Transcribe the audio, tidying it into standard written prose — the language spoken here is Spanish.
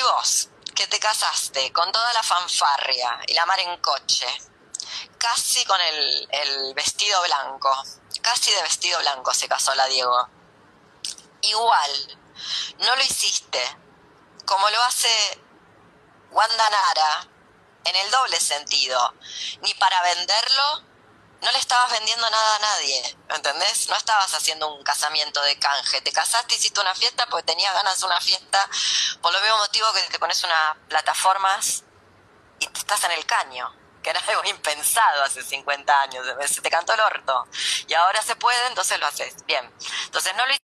vos, que te casaste con toda la fanfarria y la mar en coche, casi con el vestido blanco, casi de vestido blanco se casó la Diego, igual no lo hiciste como lo hace Wanda Nara, en el doble sentido, ni para venderlo, no le estabas vendiendo nada a nadie, ¿entendés? No estabas haciendo un casamiento de canje, te casaste, hiciste una fiesta porque tenías ganas de una fiesta, por lo mismo motivo que te pones unas plataformas y te estás en el caño, que era algo impensado hace 50 años, se te cantó el orto, y ahora se puede, entonces lo haces, bien, entonces no lo